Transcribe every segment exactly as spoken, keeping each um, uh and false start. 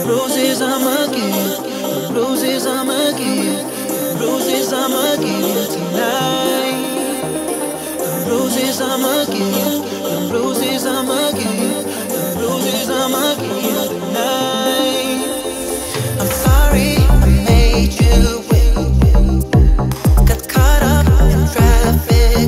Roses I'ma give, the roses I'ma give, the roses I'ma give tonight. The roses I'ma give, the roses I'ma give, the roses I'ma give tonight. I'm sorry I made you wait, got caught up in traffic,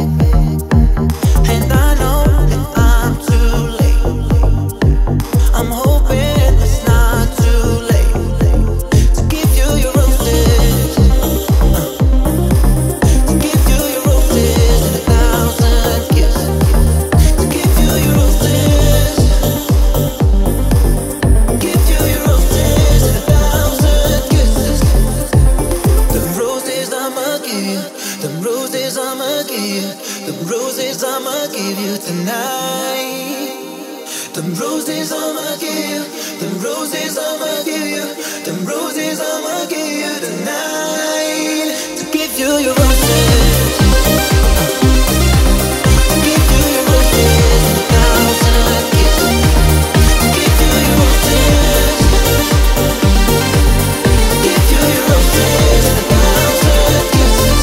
and I know that I'm too late. I'm hoping it's not too late to give you your roses, uh, to give you your roses and a thousand kisses, to give you your roses, give you your roses and a thousand kisses. The roses I'ma give, the roses I'ma give, the roses I'ma give you tonight. The roses I'ma give, the roses I'ma give you, the roses I'ma give you tonight. To give you your roses, to give you your roses and a thousand kisses, to give you your roses, give you your roses and a thousand kisses.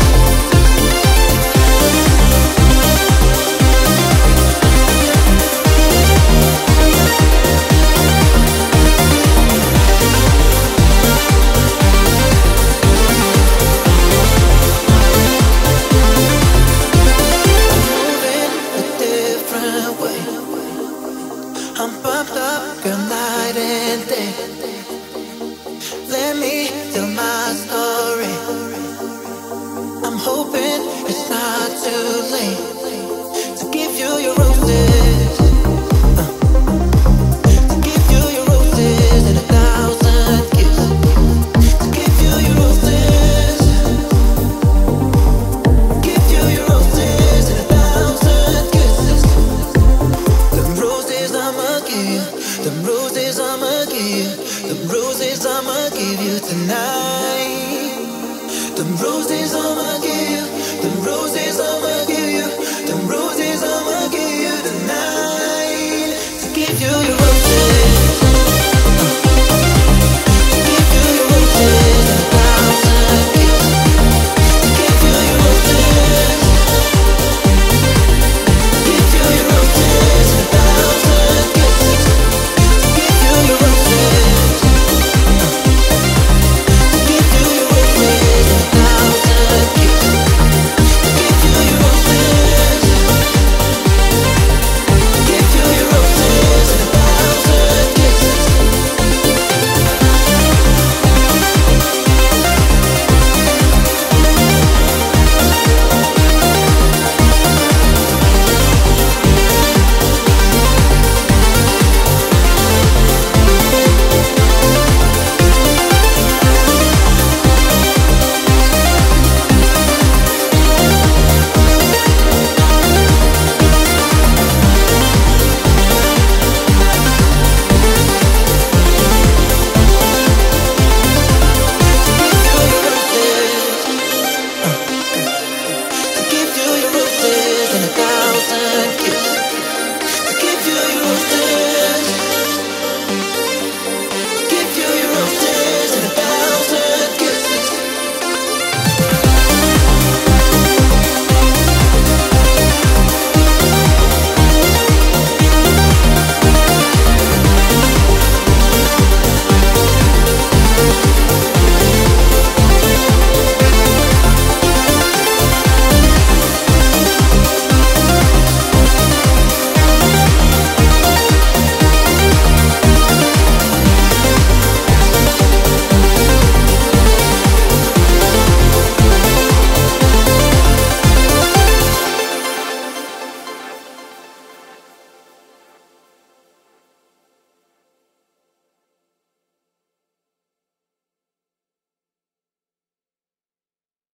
I'm pumped up, girl, night and day. Let me tell my story. I'm hoping it's not too late to give you your roses, uh, to give you your roses and a thousand kisses, to give you your roses, give you your roses and a thousand kisses. The roses I'ma give, the roses I'ma give, the roses I'ma give you tonight. The roses I'ma give, the roses I'ma give you, the roses I'ma give you tonight. To give you your